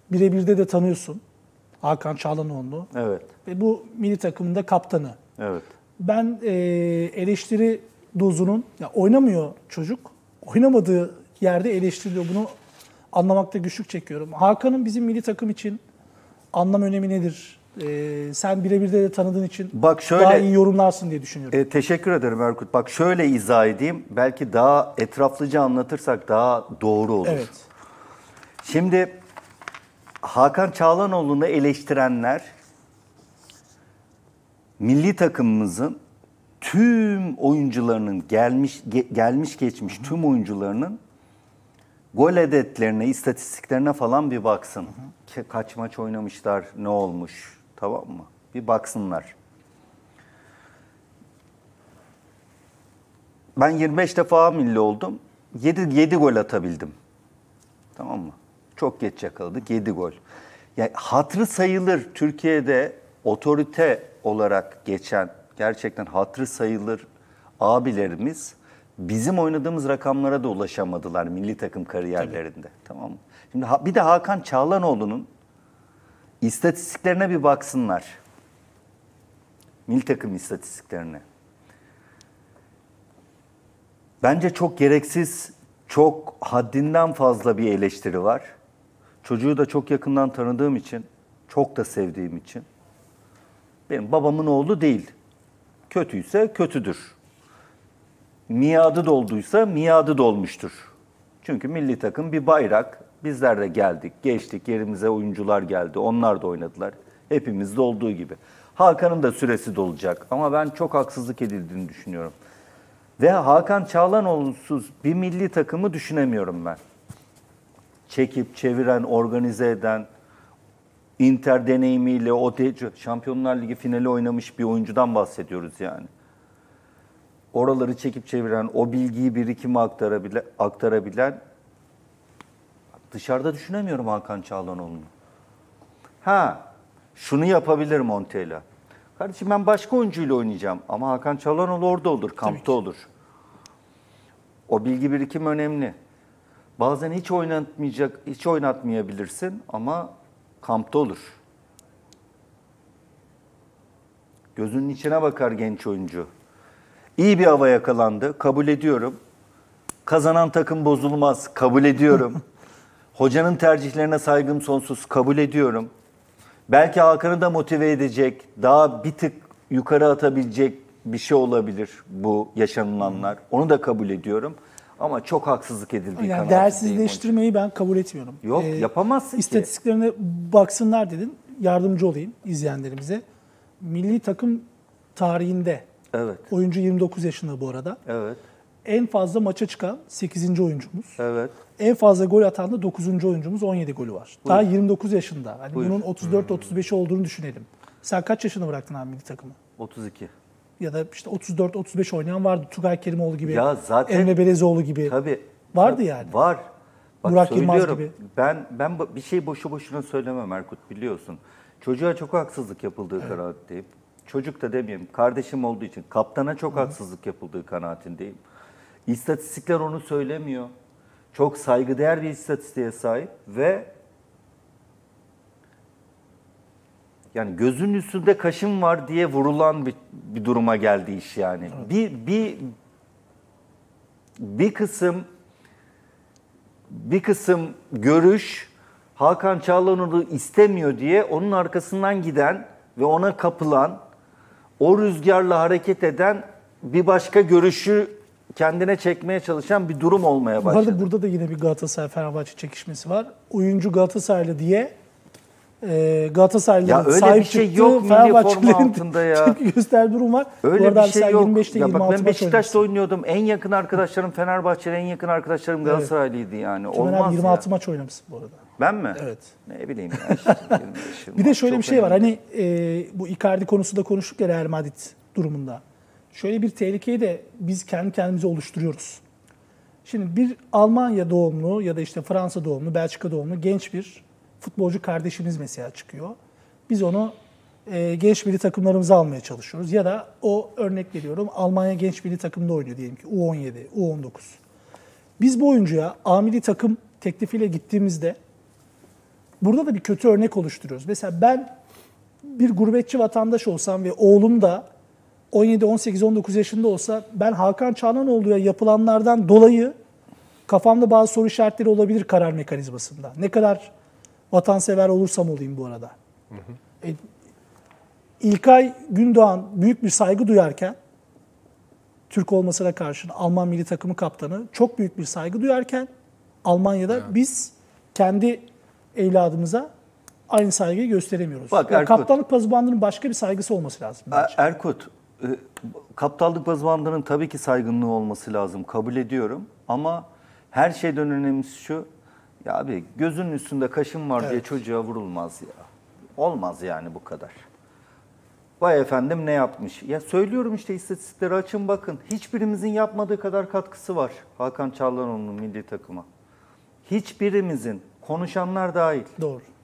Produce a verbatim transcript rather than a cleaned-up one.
birebirde de tanıyorsun. Hakan Çalhanoğlu. Evet. Ve bu milli takımın da kaptanı. Evet. Ben e, eleştiri dozunun, ya oynamıyor çocuk, oynamadığı yerde eleştiriliyor. Bunu anlamakta güçlük çekiyorum. Hakan'ın bizim milli takım için anlam önemi nedir? E, sen birebir de tanıdığın için Bak şöyle, daha iyi yorumlarsın diye düşünüyorum. E, teşekkür ederim Erkut. Bak şöyle izah edeyim. Belki daha etraflıca anlatırsak daha doğru olur. Evet. Şimdi Hakan Çalhanoğlu'nu eleştirenler milli takımımızın tüm oyuncularının gelmiş ge, gelmiş geçmiş hı hı. tüm oyuncularının gol adetlerine, istatistiklerine falan bir baksın. Hı hı. Kaç maç oynamışlar, ne olmuş, tamam mı? Bir baksınlar. Ben yirmi beş defa milli oldum. yedi gol atabildim. Tamam mı? Çok geç yakaladık. yedi gol. Yani hatırı sayılır Türkiye'de otorite olarak geçen, gerçekten hatırı sayılır abilerimiz bizim oynadığımız rakamlara da ulaşamadılar milli takım kariyerlerinde. Tabii. Tamam mı? Şimdi bir de Hakan Çalhanoğlu'nun istatistiklerine bir baksınlar. Milli takım istatistiklerine. Bence çok gereksiz, çok haddinden fazla bir eleştiri var. Çocuğu da çok yakından tanıdığım için, çok da sevdiğim için. Benim babamın oğlu değil. Kötüyse kötüdür. Miadı dolduysa miadı dolmuştur. Çünkü milli takım bir bayrak. Bizler de geldik, geçtik, yerimize oyuncular geldi. Onlar da oynadılar. Hepimizde olduğu gibi. Hakan'ın da süresi dolacak. Ama ben çok haksızlık edildiğini düşünüyorum. Ve Hakan Çalhanoğlu'suz bir milli takımı düşünemiyorum ben. Çekip, çeviren, organize eden, Inter deneyimiyle o de, Şampiyonlar Ligi finali oynamış bir oyuncudan bahsediyoruz yani. Oraları çekip çeviren, o bilgiyi birikime aktarabilen, aktarabilen dışarıda düşünemiyorum Hakan Çalhanoğlu'nu. Ha, şunu yapabilir Montella. Kardeşim ben başka oyuncuyla oynayacağım ama Hakan Çalhanoğlu orada olur, kampta olur. O bilgi birikim önemli. Bazen hiç oynatmayacak, hiç oynatmayabilirsin ama kampta olur. Gözünün içine bakar genç oyuncu. İyi bir hava yakalandı, kabul ediyorum. Kazanan takım bozulmaz, kabul ediyorum. Hocanın tercihlerine saygım sonsuz, kabul ediyorum. Belki Hakan'ı da motive edecek, daha bir tık yukarı atabilecek bir şey olabilir bu yaşanılanlar. Onu da kabul ediyorum. Ama çok haksızlık edildiği yani kanaatindeyim. Değersizleştirmeyi ben kabul etmiyorum. Yok, ee, yapamazsın ki. İstatistiklerine baksınlar dedin, yardımcı olayım izleyenlerimize. Milli takım tarihinde, evet. Oyuncu yirmi dokuz yaşında bu arada. Evet. En fazla maça çıkan sekizinci oyuncumuz. Evet. En fazla gol atan da dokuzuncu oyuncumuz, on yedi golü var. Buyur. Daha yirmi dokuz yaşında. Hani bunun otuz dört otuz beş olduğunu düşünelim. Sen kaç yaşında bıraktın abi milli takımı? otuz iki. Ya da işte otuz dört otuz beş oynayan vardı. Tugay Kerimoğlu gibi, ya zaten, Emre Belezoğlu gibi. Tabii. Vardı tabii, yani. Var. Bak, Burak Yılmaz gibi. Ben ben bir şey boşu boşuna söylemem Erkut, biliyorsun. Çocuğa çok haksızlık yapıldığı evet. kanaatindeyim. Çocuk da demeyeyim, kardeşim olduğu için kaptana çok Hı. haksızlık yapıldığı kanaatindeyim. İstatistikler onu söylemiyor. Çok saygıdeğer bir istatistiğe sahip ve yani gözün üstünde kaşın var diye vurulan bir, bir duruma geldi iş yani. Evet. Bir bir bir kısım bir kısım görüş Hakan Çalhanoğlu istemiyor diye onun arkasından giden ve ona kapılan, o rüzgarla hareket eden bir başka görüşü kendine çekmeye çalışan bir durum olmaya başladı. Bu arada burada da yine bir Galatasaray-Fenerbahçe çekişmesi var. Oyuncu Galatasaraylı diye e, Galatasaraylıların sahip şey çıktığı Fenerbahçelilerin tepki gösterdiği durum var. Öyle bu arada bir şey yok. yirmi beşte Ya bak ben Beşiktaş'ta oynamışsın. oynuyordum. En yakın arkadaşlarım Fenerbahçeli, en yakın arkadaşlarım Galatasaraylıydı yani. Tümen Olmaz abi yirmi altı ya. maç oynamışsın bu arada. Ben mi? Evet. Ne bileyim ya. Işte, bir de şöyle bir şey önemli. var. Hani e, bu Icardi konusunda konuştuk ya Real Madrid durumunda. Şöyle bir tehlikeyi de biz kendi kendimize oluşturuyoruz. Şimdi bir Almanya doğumlu ya da işte Fransa doğumlu, Belçika doğumlu genç bir futbolcu kardeşimiz mesela çıkıyor. Biz onu e, genç milli takımlarımıza almaya çalışıyoruz. Ya da o örnek veriyorum Almanya genç milli takımda oynuyor diyelim ki U on yedi, U on dokuz. Biz bu oyuncuya A milli takım teklifiyle gittiğimizde burada da bir kötü örnek oluşturuyoruz. Mesela ben bir gurbetçi vatandaş olsam ve oğlum da on yedi, on sekiz, on dokuz yaşında olsa ben Hakan Çalhanoğlu'ya yapılanlardan dolayı kafamda bazı soru işaretleri olabilir karar mekanizmasında. Ne kadar vatansever olursam olayım bu arada. Hı hı. E, İlkay Gündoğan büyük bir saygı duyarken, Türk olmasına karşın Alman milli takımı kaptanı çok büyük bir saygı duyarken, Almanya'da evet. biz kendi evladımıza aynı saygıyı gösteremiyoruz. Bak, yani kaptanlık pazı başka bir saygısı olması lazım. Bence. Erkut, kaptanlık pazı tabii ki saygınlığı olması lazım. Kabul ediyorum. Ama her şeyden önemlisi şu. Ya abi gözünün üstünde kaşın var evet. diye çocuğa vurulmaz ya. Olmaz yani bu kadar. Vay efendim ne yapmış? Ya söylüyorum işte istatistikleri açın bakın. Hiçbirimizin yapmadığı kadar katkısı var Hakan Çalhanoğlu'nun milli takıma. Hiçbirimizin, konuşanlar dahil. Doğru.